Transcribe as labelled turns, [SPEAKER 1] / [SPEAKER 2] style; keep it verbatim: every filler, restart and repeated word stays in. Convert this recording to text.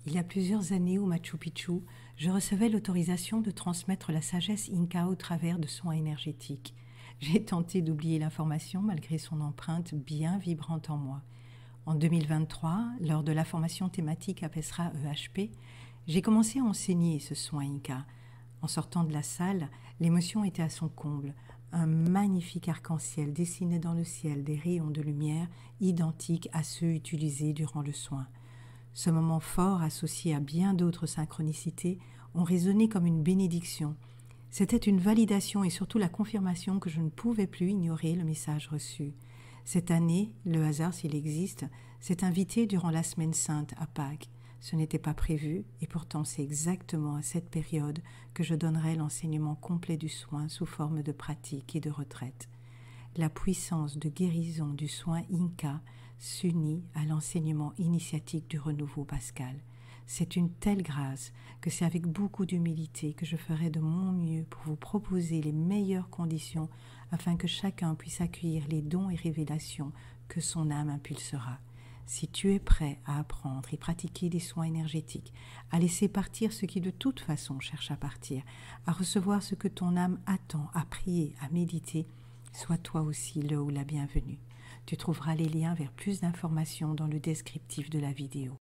[SPEAKER 1] Il y a plusieurs années au Machu Picchu, je recevais l'autorisation de transmettre la sagesse Inca au travers de soins énergétiques. J'ai tenté d'oublier l'information malgré son empreinte bien vibrante en moi. En deux mille vingt-trois, lors de la formation thématique Apesra E H P, j'ai commencé à enseigner ce soin Inca. En sortant de la salle, l'émotion était à son comble. Un magnifique arc-en-ciel dessinait dans le ciel des rayons de lumière identiques à ceux utilisés durant le soin. Ce moment fort, associé à bien d'autres synchronicités, ont résonné comme une bénédiction. C'était une validation et surtout la confirmation que je ne pouvais plus ignorer le message reçu. Cette année, le hasard s'il existe, s'est invité durant la semaine sainte à Pâques. Ce n'était pas prévu et pourtant c'est exactement à cette période que je donnerai l'enseignement complet du soin sous forme de pratique et de retraite. La puissance de guérison du soin Inca s'unit à l'enseignement initiatique du renouveau pascal. C'est une telle grâce que c'est avec beaucoup d'humilité que je ferai de mon mieux pour vous proposer les meilleures conditions afin que chacun puisse accueillir les dons et révélations que son âme impulsera. Si tu es prêt à apprendre et pratiquer des soins énergétiques, à laisser partir ce qui de toute façon cherche à partir, à recevoir ce que ton âme attend, à prier, à méditer, sois toi aussi le ou la bienvenue. Tu trouveras les liens vers plus d'informations dans le descriptif de la vidéo.